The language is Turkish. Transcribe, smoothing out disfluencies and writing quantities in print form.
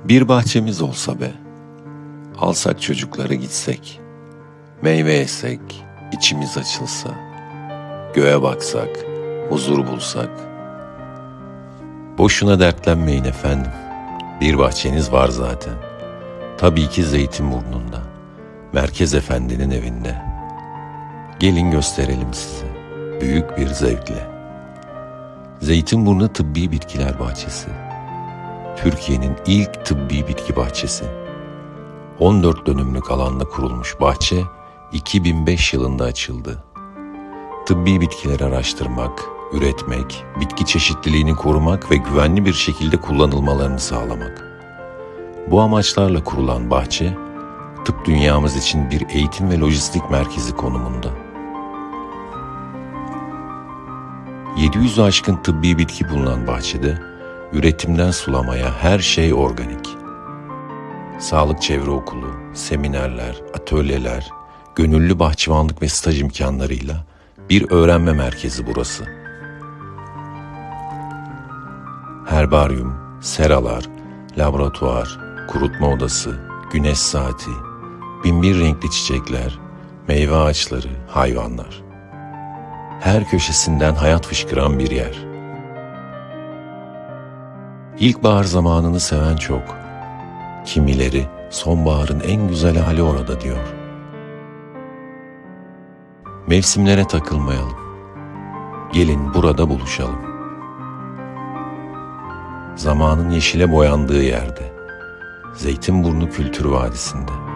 Bir bahçemiz olsa be, alsak çocukları gitsek, meyve yesek, içimiz açılsa, göğe baksak, huzur bulsak. Boşuna dertlenmeyin efendim, bir bahçeniz var zaten. Tabii ki Zeytinburnu'nda, Merkez Efendi'nin evinde. Gelin gösterelim size, büyük bir zevkle. Zeytinburnu Tıbbi Bitkiler Bahçesi. Türkiye'nin ilk tıbbi bitki bahçesi. 14 dönümlük alanda kurulmuş bahçe 2005 yılında açıldı. Tıbbi bitkileri araştırmak, üretmek, bitki çeşitliliğini korumak ve güvenli bir şekilde kullanılmalarını sağlamak. Bu amaçlarla kurulan bahçe, tıp dünyamız için bir eğitim ve lojistik merkezi konumunda. 700'ü aşkın tıbbi bitki bulunan bahçede, üretimden sulamaya her şey organik. Sağlık çevre okulu, seminerler, atölyeler, gönüllü bahçıvanlık ve staj imkanlarıyla bir öğrenme merkezi burası. Herbaryum, seralar, laboratuvar, kurutma odası, güneş saati, binbir renkli çiçekler, meyve ağaçları, hayvanlar. Her köşesinden hayat fışkıran bir yer. İlkbahar zamanını seven çok. Kimileri sonbaharın en güzel hali orada diyor. Mevsimlere takılmayalım. Gelin burada buluşalım. Zamanın yeşile boyandığı yerde, Zeytinburnu Kültür Vadisi'nde.